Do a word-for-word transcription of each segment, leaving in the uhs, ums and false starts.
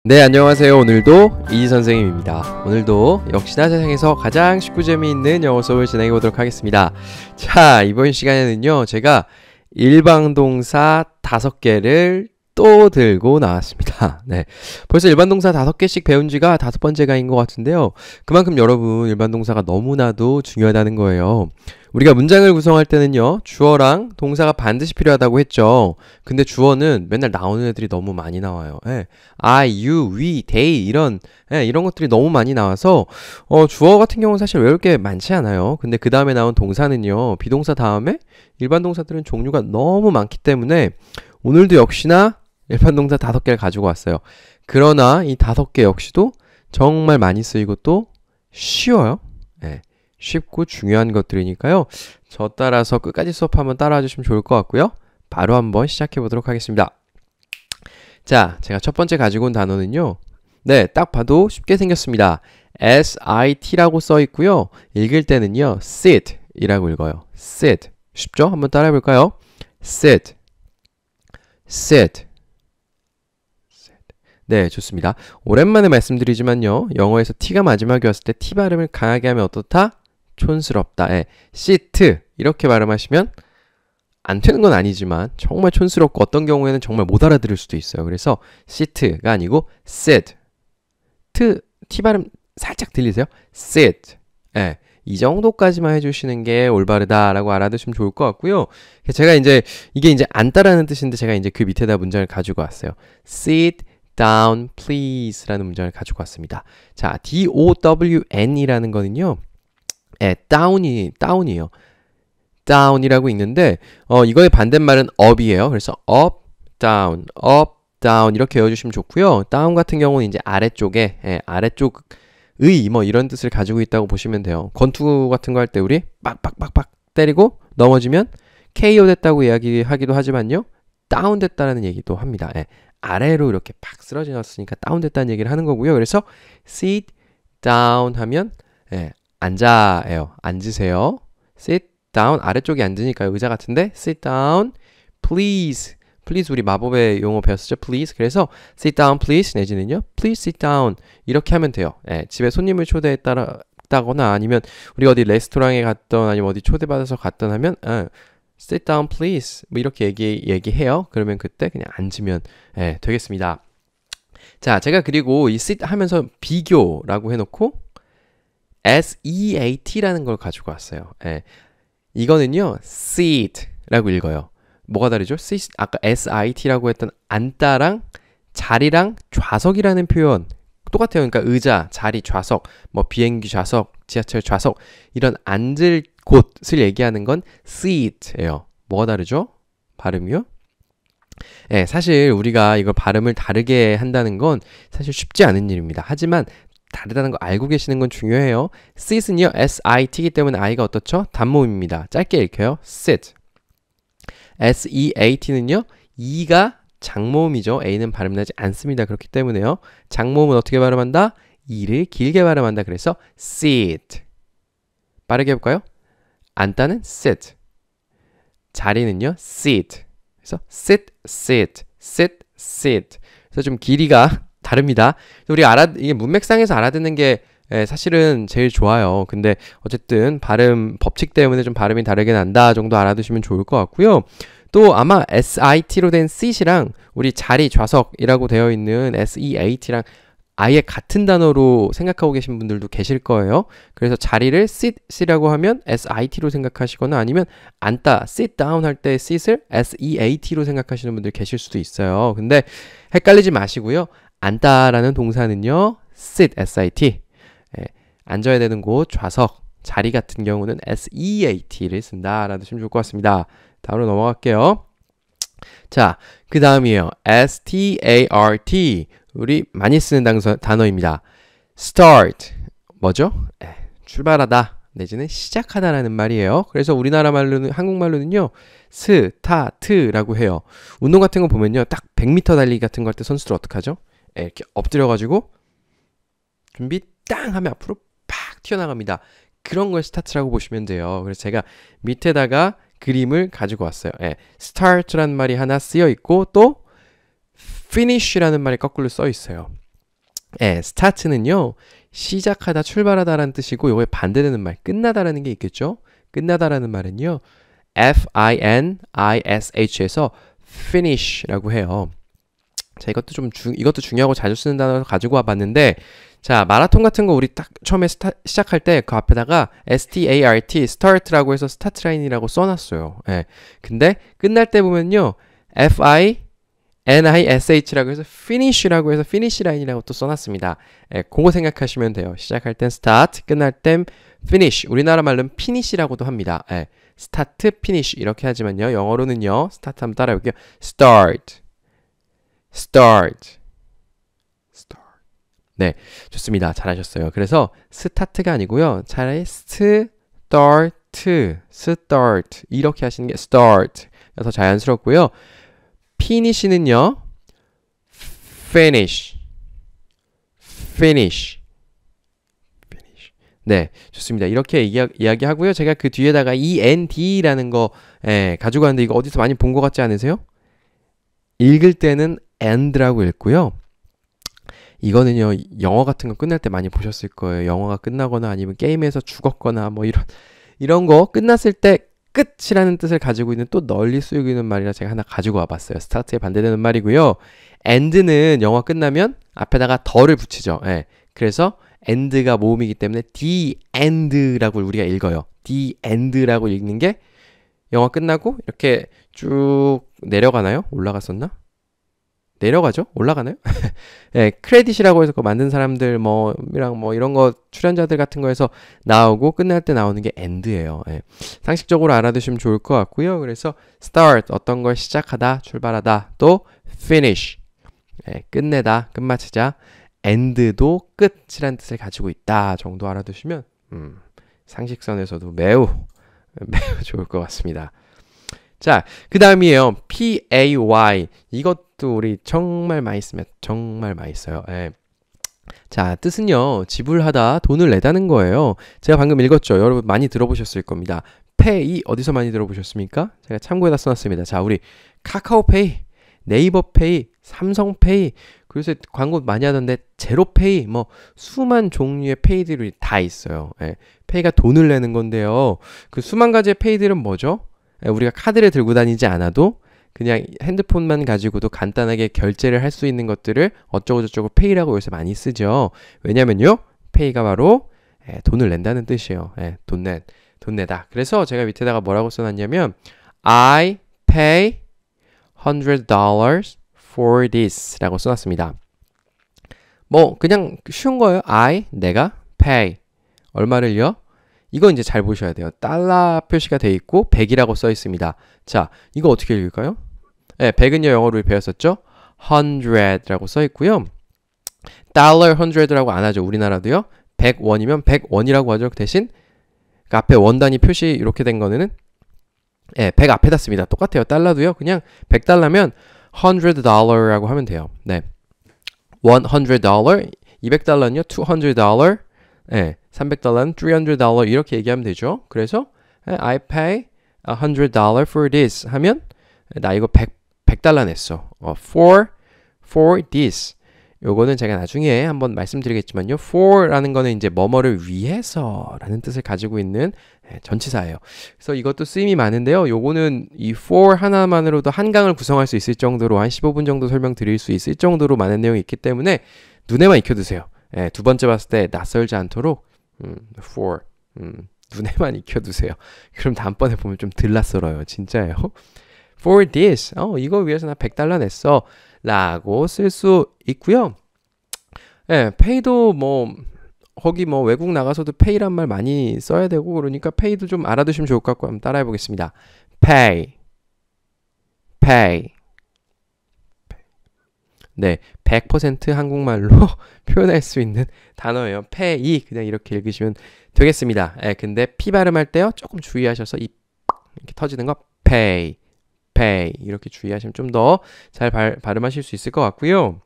네, 안녕하세요. 오늘도 이지 선생님입니다. 오늘도 역시나 세상에서 가장 쉽고 재미있는 영어 수업을 진행해 보도록 하겠습니다. 자, 이번 시간에는요, 제가 일방동사 다섯 개를 또 들고 나왔습니다. 네, 벌써 일반동사 다섯 개씩 배운 지가 다섯 번째가인 것 같은데요. 그만큼 여러분, 일반동사가 너무나도 중요하다는 거예요. 우리가 문장을 구성할 때는요, 주어랑 동사가 반드시 필요하다고 했죠. 근데 주어는 맨날 나오는 애들이 너무 많이 나와요. 예. I, you, we, they 이런 예, 이런 것들이 너무 많이 나와서 어, 주어 같은 경우는 사실 외울 게 많지 않아요. 근데 그 다음에 나온 동사는요, 비동사 다음에 일반 동사들은 종류가 너무 많기 때문에 오늘도 역시나 일반 동사 다섯 개를 가지고 왔어요. 그러나 이 다섯 개 역시도 정말 많이 쓰이고 또 쉬워요. 예. 쉽고 중요한 것들이니까요. 저 따라서 끝까지 수업 한번 따라와 주시면 좋을 것 같고요. 바로 한번 시작해 보도록 하겠습니다. 자, 제가 첫 번째 가지고 온 단어는요. 네, 딱 봐도 쉽게 생겼습니다. 에스-아이-티라고 써 있고요. 읽을 때는요. sit 이라고 읽어요. sit. 쉽죠? 한번 따라해 볼까요? sit. sit. 네, 좋습니다. 오랜만에 말씀드리지만요. 영어에서 t가 마지막에 왔을 때 t 발음을 강하게 하면 어떻다? 촌스럽다. 예, sit 이렇게 발음하시면 안 되는 건 아니지만 정말 촌스럽고 어떤 경우에는 정말 못 알아들을 수도 있어요. 그래서 sit가 아니고 sit. t, t 발음 살짝 들리세요? sit. 예, 이 정도까지만 해주시는 게 올바르다라고 알아두시면 좋을 것 같고요. 제가 이제 이게 이제 앉다라는 뜻인데 제가 이제 그 밑에다 문장을 가지고 왔어요. sit down please 라는 문장을 가지고 왔습니다. 자, D-O-W-N이라는 거는요. 예, down이, down이에요. down이라고 있는데 어, 이거의 반대말은 up이에요. 그래서 up, down, up, down 이렇게 외워주시면 좋고요. down 같은 경우는 이제 아래쪽에, 예, 아래쪽의 뭐 이런 뜻을 가지고 있다고 보시면 돼요. 권투 같은 거 할 때 우리 빡빡빡빡 때리고 넘어지면 케이오 됐다고 이야기하기도 하지만요. 다운 됐다는 얘기도 합니다. 예, 아래로 이렇게 팍 쓰러지셨으니까 다운됐다는 얘기를 하는 거고요. 그래서 sit down 하면 예, 앉아요. 앉으세요. sit down 아래쪽에 앉으니까 의자 같은데 sit down please. please 우리 마법의 용어 배웠었죠. please. 그래서 sit down please 내지는요. please sit down 이렇게 하면 돼요. 예, 집에 손님을 초대했다거나 아니면 우리 어디 레스토랑에 갔던 아니면 어디 초대받아서 갔던 하면 예, sit down please 뭐 이렇게 얘기, 얘기해요. 그러면 그때 그냥 앉으면 예, 되겠습니다. 자, 제가 그리고 이 sit 하면서 비교라고 해놓고 S-E-A-T라는 걸 가지고 왔어요. 예, 이거는요 sit 라고 읽어요. 뭐가 다르죠? sit, 아까 S-I-T라고 했던 앉다랑 자리랑 좌석이라는 표현 똑같아요. 그러니까 의자, 자리, 좌석, 뭐 비행기 좌석, 지하철 좌석 이런 앉을 곳을 얘기하는 건 seat예요. 뭐가 다르죠? 발음이요? 예, 사실 우리가 이걸 발음을 다르게 한다는 건 사실 쉽지 않은 일입니다. 하지만 다르다는 거 알고 계시는 건 중요해요. sit은요, S-I-T이기 때문에 I가 어떻죠? 단모음입니다. 짧게 읽혀요. sit. S-E-A-T는요, E가 장모음이죠. A는 발음나지 않습니다. 그렇기 때문에요. 장모음은 어떻게 발음한다? E를 길게 발음한다. 그래서 sit. 빠르게 해볼까요? 앉다는 sit. 자리는요, sit. 그래서 sit, sit, sit, sit. 그래서 좀 길이가 다릅니다. 우리 알아, 이게 문맥상에서 알아듣는 게 예, 사실은 제일 좋아요. 근데 어쨌든 발음, 법칙 때문에 좀 발음이 다르게 난다 정도 알아두시면 좋을 것 같고요. 또 아마 S-I-T로 된 sit이랑 우리 자리, 좌석이라고 되어 있는 S-E-A-T랑 아예 같은 단어로 생각하고 계신 분들도 계실 거예요. 그래서 자리를 sit이라고 하면 S-I-T로 생각하시거나 아니면 앉다, sit down 할 때 sit을 S-E-A-T로 생각하시는 분들 계실 수도 있어요. 근데 헷갈리지 마시고요. 앉다라는 동사는요, sit, S-I-T. 예, 앉아야 되는 곳, 좌석, 자리 같은 경우는 S-E-A-T를 쓴다. 라는 좀 좋을 것 같습니다. 다음으로 넘어갈게요. 자, 그 다음이에요. S-T-A-R-T. 우리 많이 쓰는 단서, 단어입니다. start. 뭐죠? 에, 출발하다. 내지는 시작하다라는 말이에요. 그래서 우리나라 말로는, 한국말로는요, 스, 타, 트라고 해요. 운동 같은 거 보면요, 딱 백 미터 달리기 같은 거 할 때 선수들 어떡하죠? 에, 이렇게 엎드려가지고, 준비 땅 하면 앞으로 팍 튀어나갑니다. 그런 걸 스타트라고 보시면 돼요. 그래서 제가 밑에다가 그림을 가지고 왔어요. 예, start라는 말이 하나 쓰여 있고 또 finish라는 말이 거꾸로 써 있어요. 예, start는요. 시작하다, 출발하다라는 뜻이고 요거에 반대되는 말, 끝나다라는 게 있겠죠? 끝나다라는 말은요. F-I-N-I-S-H에서 finish라고 해요. 자, 이것도 좀 주, 이것도 중요하고 자주 쓰는 단어를 가지고 와봤는데, 자, 마라톤 같은 거 우리 딱 처음에 스타, 시작할 때 그 앞에다가 S-T-A-R-T, start라고 해서 스타트 라인이라고 써놨어요. 예. 근데 끝날 때 보면요. F-I-N-I-S-H라고 해서 finish라고 해서 finish 라인이라고 또 써놨습니다. 예, 그거 생각하시면 돼요. 시작할 땐 start, 끝날 땐 finish. 우리나라 말로는 finish라고도 합니다. 예. start, finish 이렇게 하지만요. 영어로는요. start 한번 따라해볼게요. start, start, start. 네, 좋습니다. 잘하셨어요. 그래서 스타트가 아니고요. 차라리 start, start 이렇게 하시는 게 start. 더 자연스럽고요. finish는요. finish, finish, finish. 네, 좋습니다. 이렇게 이야, 이야기하고요. 제가 그 뒤에다가 end라는 거 예, 가지고 왔는데 이거 어디서 많이 본 것 같지 않으세요? 읽을 때는 end라고 읽고요. 이거는요, 영어 같은 거 끝날 때 많이 보셨을 거예요. 영어가 끝나거나 아니면 게임에서 죽었거나 뭐 이런, 이런 거 끝났을 때 끝이라는 뜻을 가지고 있는 또 널리 쓰이고 있는 말이라 제가 하나 가지고 와봤어요. 스타트에 반대되는 말이고요. end는 영어 끝나면 앞에다가 더를 붙이죠. 예. 그래서 end가 모음이기 때문에 the end라고 우리가 읽어요. the end라고 읽는 게 영어 끝나고 이렇게 쭉 내려가나요? 올라갔었나? 내려가죠? 올라가나요? 예, 크레딧이라고 해서 그 만든 사람들 뭐랑 뭐 이런 거 출연자들 같은 거에서 나오고 끝날 때 나오는 게 end예요. 예, 상식적으로 알아두시면 좋을 것 같고요. 그래서 start 어떤 걸 시작하다, 출발하다, 또 finish 예, 끝내다, 끝마치자, end도 끝이라는 뜻을 가지고 있다 정도 알아두시면 음, 상식선에서도 매우 매우 좋을 것 같습니다. 자, 그 다음이에요. P-A-Y. 이것도 우리 정말 많이 쓰면 정말 많이 써요. 예. 자, 뜻은요. 지불하다, 돈을 내다는 거예요. 제가 방금 읽었죠. 여러분 많이 들어보셨을 겁니다. pay 어디서 많이 들어보셨습니까? 제가 참고에다 써놨습니다. 자, 우리 카카오페이, 네이버페이, 삼성페이, 그래서 광고 많이 하던데 제로페이, 뭐 수만 종류의 페이들이 다 있어요. 예. 페이가 돈을 내는 건데요. 그 수만 가지의 페이들은 뭐죠? 우리가 카드를 들고 다니지 않아도 그냥 핸드폰만 가지고도 간단하게 결제를 할 수 있는 것들을 어쩌고저쩌고 페이라고 요새 많이 쓰죠. 왜냐면요. 페이가 바로 예, 돈을 낸다는 뜻이에요. 예, 돈 내, 돈 내다. 그래서 제가 밑에다가 뭐라고 써놨냐면 I pay one hundred dollars for this 라고 써놨습니다. 뭐 그냥 쉬운 거예요. I, 내가 pay. 얼마를요? 이거 이제 잘 보셔야 돼요. 달러 표시가 돼 있고 백이라고 써 있습니다. 자, 이거 어떻게 읽을까요? 네, 백은요 영어로 배웠었죠? hundred라고 써 있고요. 달러 hundred라고 안 하죠. 우리나라도요. 백 원이면 백 원이라고 하죠. 대신 그 앞에 원 단위 표시 이렇게 된 거는 예, 백 앞에다 씁니다. 똑같아요. 달러도요. 그냥 백 달러면 one hundred dollar라고 하면 돼요. 네. one hundred dollar, 이백 달러는요. two hundred dollar. 예. 삼백 달러는 three hundred dollar 이렇게 얘기하면 되죠. 그래서 I pay one hundred dollars for this 하면 나 이거 백, 백 달러 냈어. 어, for for this. 요거는 제가 나중에 한번 말씀드리겠지만요. for라는 거는 이제 뭐뭐를 위해서라는 뜻을 가지고 있는 전치사예요. 그래서 이것도 쓰임이 많은데요. 요거는 이 for 하나만으로도 한 강을 구성할 수 있을 정도로 한 십오 분 정도 설명드릴 수 있을 정도로 많은 내용이 있기 때문에 눈에만 익혀두세요. 예, 두 번째 봤을 때 낯설지 않도록 음, for 음, 눈에만 익혀두세요. 그럼 다음번에 보면 좀 덜 낯설어요. 진짜예요. for this 어, 이거 위해서 나 백 달러 냈어 라고 쓸 수 있고요. 예, pay도 뭐 거기 뭐 외국 나가서도 pay란 말 많이 써야 되고 그러니까 pay도 좀 알아두시면 좋을 것 같고 한번 따라해 보겠습니다. pay pay 네, 백 퍼센트 한국말로 표현할 수 있는 단어예요. pay 그냥 이렇게 읽으시면 되겠습니다. 예, 근데 p 발음할 때요 조금 주의하셔서 이 이렇게 터지는 거 pay, pay 이렇게 주의하시면 좀 더 잘 발음하실 수 있을 것 같고요.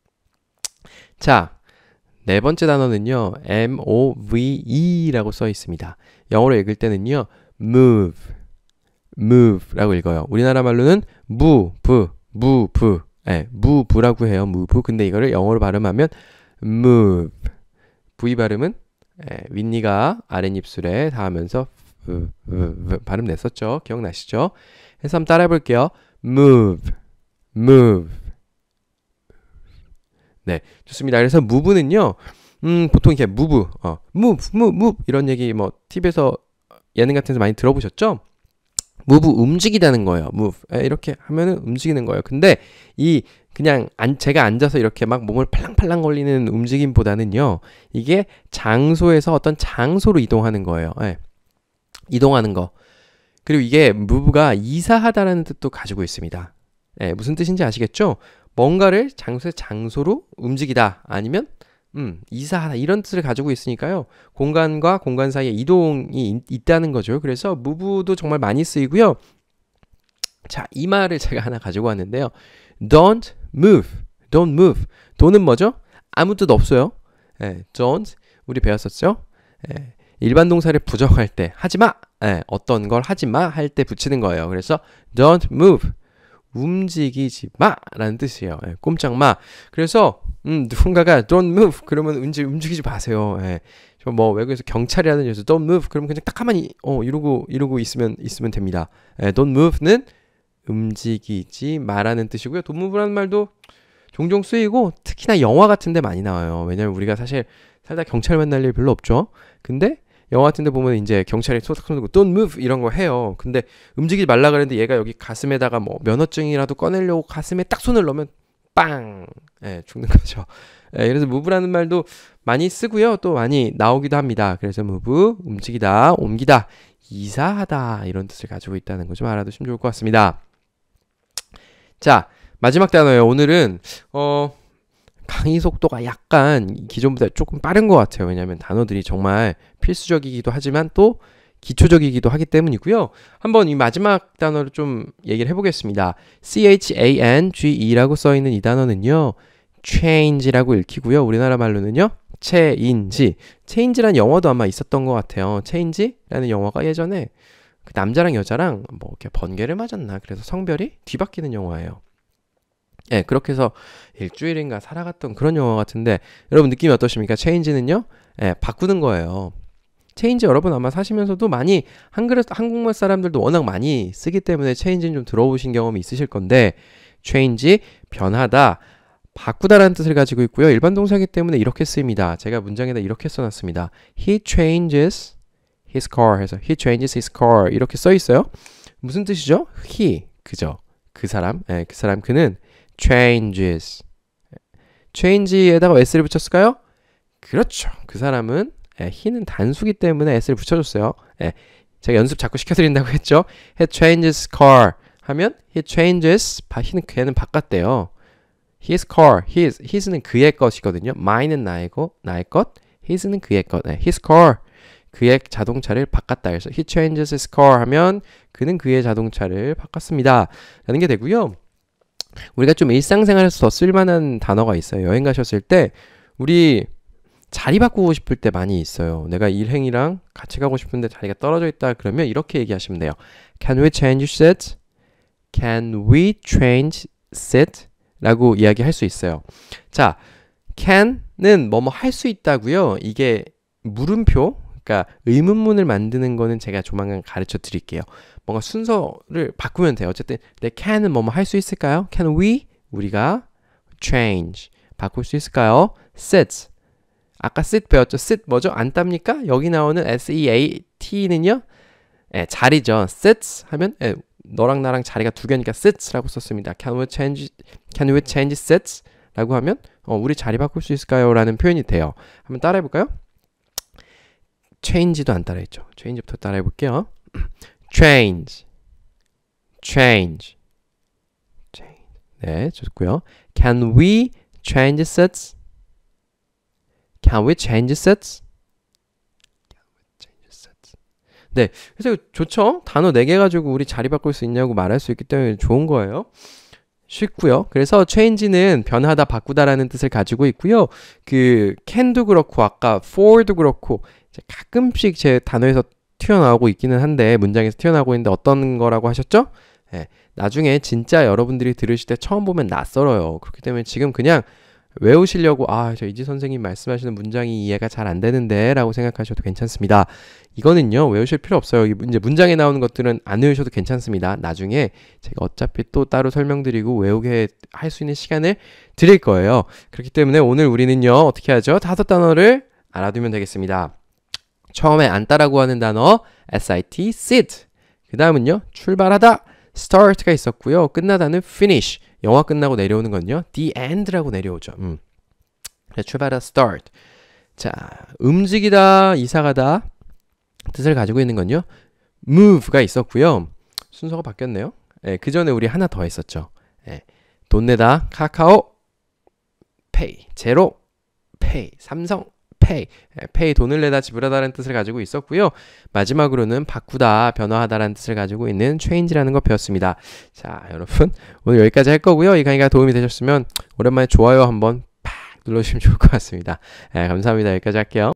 자, 네 번째 단어는요, move라고 써 있습니다. 영어로 읽을 때는요, move, move라고 읽어요. 우리나라 말로는 move, move. 예, move라고 해요. move. 근데 이거를 영어로 발음하면 move. V 발음은 예, 윗니가 아랫입술에 닿으면서 으, 으, 으, 발음 냈었죠. 기억나시죠? 해서 한번 따라해 볼게요. move, move. 네, 좋습니다. 그래서 move는요, 음, 보통 이렇게 move, 어, move, move, move 이런 얘기 뭐 티비에서 예능 같은 데서 많이 들어보셨죠? move 움직이다는 거예요. move 에, 이렇게 하면은 움직이는 거예요. 근데 이 그냥 안, 제가 앉아서 이렇게 막 몸을 팔랑팔랑 걸리는 움직임보다는요, 이게 장소에서 어떤 장소로 이동하는 거예요. 예. 이동하는 거. 그리고 이게 move가 이사하다라는 뜻도 가지고 있습니다. 예, 무슨 뜻인지 아시겠죠? 뭔가를 장소에서 장소로 움직이다 아니면 음, 이사하다 이런 뜻을 가지고 있으니까요. 공간과 공간 사이에 이동이 있, 있다는 거죠. 그래서 move도 정말 많이 쓰이고요. 자, 이 말을 제가 하나 가지고 왔는데요. Don't move. Don't move. don't은 뭐죠? 아무 뜻 없어요. 예, don't 우리 배웠었죠? 예, 일반 동사를 부정할 때 하지 마. 예, 어떤 걸 하지 마 할 때 붙이는 거예요. 그래서 don't move. 움직이지 마 라는 뜻이에요. 예, 꼼짝 마. 그래서 음, 누군가가 don't move 그러면 움직, 움직이지 마세요. 예. 뭐 외국에서 경찰이라든지 해서 don't move 그러면 그냥 딱 가만히 어 이러고 이러고 있으면 있으면 됩니다. 예, don't move는 움직이지 마라는 뜻이고요. don't move라는 말도 종종 쓰이고 특히나 영화 같은 데 많이 나와요. 왜냐면 우리가 사실 살다 경찰 만날 일 별로 없죠. 근데 영화 같은 데 보면 이제 경찰이 손 들고 don't move 이런 거 해요. 근데 움직이지 말라 그랬는데 얘가 여기 가슴에다가 뭐 면허증이라도 꺼내려고 가슴에 딱 손을 넣으면 빵! 예, 죽는 거죠. 예, 그래서 move라는 말도 많이 쓰고요. 또 많이 나오기도 합니다. 그래서 move, 움직이다, 옮기다, 이사하다 이런 뜻을 가지고 있다는 거 좀 알아두시면 좋을 것 같습니다. 자, 마지막 단어예요. 오늘은 어... 강의 속도가 약간 기존보다 조금 빠른 것 같아요. 왜냐하면 단어들이 정말 필수적이기도 하지만 또 기초적이기도 하기 때문이고요. 한번 이 마지막 단어를 좀 얘기를 해보겠습니다. change라고 써있는 이 단어는요. change라고 읽히고요. 우리나라 말로는요. 체인지. 체인지라는 영화도 아마 있었던 것 같아요. 체인지라는 영화가 예전에 그 남자랑 여자랑 뭐 이렇게 번개를 맞았나 그래서 성별이 뒤바뀌는 영화예요. 예, 그렇게 해서 일주일인가 살아갔던 그런 영화 같은데 여러분 느낌이 어떠십니까? 체인지는요, 예, 바꾸는 거예요. 체인지 여러분 아마 사시면서도 많이 한글, 한국말 사람들도 워낙 많이 쓰기 때문에 체인지는 좀 들어보신 경험이 있으실 건데 체인지, 변하다, 바꾸다라는 뜻을 가지고 있고요. 일반 동사이기 때문에 이렇게 쓰입니다. 제가 문장에다 이렇게 써놨습니다. He changes his car 해서 He changes his car 이렇게 써 있어요. 무슨 뜻이죠? He, 그죠? 그 사람, 예, 그 사람, 그는 changes. change에다가 s를 붙였을까요? 그렇죠. 그 사람은 예, he는 단수기 때문에 s를 붙여줬어요. 예, 제가 연습 자꾸 시켜드린다고 했죠. He changes car 하면 he changes, he는 걔는 바꿨대요. His car, his, his는 그의 것이거든요. mine은 나이고 나의 것, his는 그의 것. 예, his car, 그의 자동차를 바꿨다. 그래서 he changes his car 하면 그는 그의 자동차를 바꿨습니다. 라는 게 되고요. 우리가 좀 일상생활에서 더 쓸만한 단어가 있어요. 여행 가셨을 때 우리 자리 바꾸고 싶을 때 많이 있어요. 내가 일행이랑 같이 가고 싶은데 자리가 떨어져 있다 그러면 이렇게 얘기하시면 돼요. Can we change seat? Can we change seat? 라고 이야기할 수 있어요. 자, can은 뭐뭐 할 수 있다고요. 이게 물음표, 그러니까 의문문을 만드는 거는 제가 조만간 가르쳐 드릴게요. 뭔가 순서를 바꾸면 돼요. 어쨌든 내 can은 뭐뭐 할 수 있을까요? Can we? 우리가 change 바꿀 수 있을까요? sit 아까 sit 배웠죠? sit 뭐죠? 앉답니까? 여기 나오는 S-E-A-T는요 예, 자리죠. sit 하면 예, 너랑 나랑 자리가 두 개니까 sits라고 썼습니다. Can we change, can we change sits? 라고 하면 어, 우리 자리 바꿀 수 있을까요? 라는 표현이 돼요. 한번 따라해 볼까요? change도 안 따라했죠. change부터 따라해 볼게요. change, change, change. 네, 좋고요. Can we change sets? Can we change sets? Can we change sets? 네, 그래서 좋죠. 단어 네 개 가지고 우리 자리 바꿀 수 있냐고 말할 수 있기 때문에 좋은 거예요. 쉽고요. 그래서 change는 변하다, 바꾸다라는 뜻을 가지고 있고요. 그 can도 그렇고 아까 for도 그렇고 이제 가끔씩 제 단어에서 튀어나오고 있기는 한데 문장에서 튀어나오고 있는데 어떤 거라고 하셨죠? 네, 나중에 진짜 여러분들이 들으실 때 처음 보면 낯설어요. 그렇기 때문에 지금 그냥 외우시려고 아, 저 이지 선생님 말씀하시는 문장이 이해가 잘 안 되는데 라고 생각하셔도 괜찮습니다. 이거는요, 외우실 필요 없어요. 이제 문장에 나오는 것들은 안 외우셔도 괜찮습니다. 나중에 제가 어차피 또 따로 설명드리고 외우게 할 수 있는 시간을 드릴 거예요. 그렇기 때문에 오늘 우리는요, 어떻게 하죠? 다섯 단어를 알아두면 되겠습니다. 처음에 앉다라고 하는 단어 sit, sit. 그 다음은요, 출발하다, start가 있었고요. 끝나다는 finish. 영화 끝나고 내려오는 건요, the end라고 내려오죠. 음. 출발하다, start. 자, 움직이다, 이사가다 뜻을 가지고 있는 건요, move가 있었고요. 순서가 바뀌었네요. 예, 그 전에 우리 하나 더 했었죠. 예, 돈 내다, 카카오, pay, 제로, pay, 삼성, pay, 예, pay 돈을 내다 지불하다라는 뜻을 가지고 있었고요. 마지막으로는 바꾸다, 변화하다라는 뜻을 가지고 있는 change라는 거 배웠습니다. 자, 여러분 오늘 여기까지 할 거고요. 이 강의가 도움이 되셨으면 오랜만에 좋아요 한번 팍 눌러주시면 좋을 것 같습니다. 예, 감사합니다. 여기까지 할게요.